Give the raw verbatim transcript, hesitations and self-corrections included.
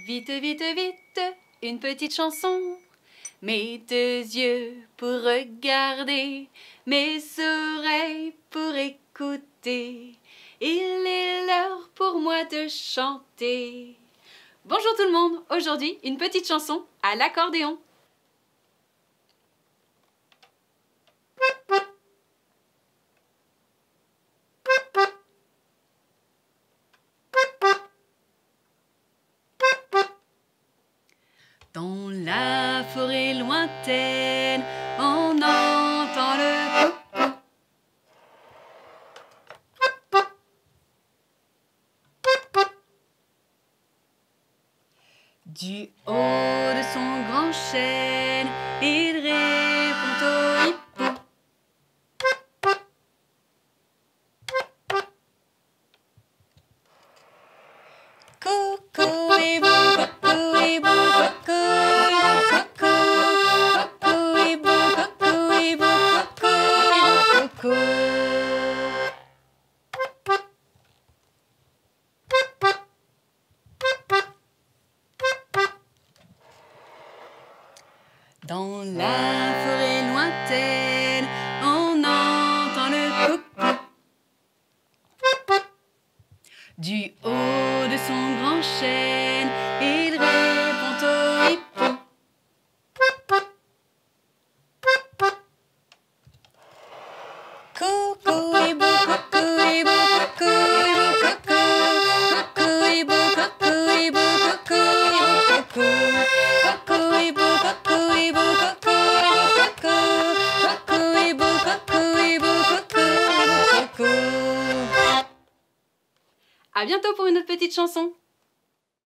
Vite, vite, vite, une petite chanson. Mes deux yeux pour regarder, mes oreilles pour écouter. Il est l'heure pour moi de chanter. Bonjour tout le monde, aujourd'hui une petite chanson à l'accordéon. Dans la forêt lointaine, on entend le coucou. Du haut de son grand chêne, il répond au hippo. Coucou hibou, coucou hibou, coucou coucou hibou, coucou hibou, coucou coucou. Dans la forêt lointaine, on entend le coucou. Du haut de son grand chêne, il répond au hippo. Coucou hibou, coucou hibou, coucou hibou, coucou coucou hibou, coucou hibou, coucou coucou coucou hibou, coucou hibou, coucou coucou hibou, coucou hibou, coucou coucou. À bientôt pour une autre petite chanson.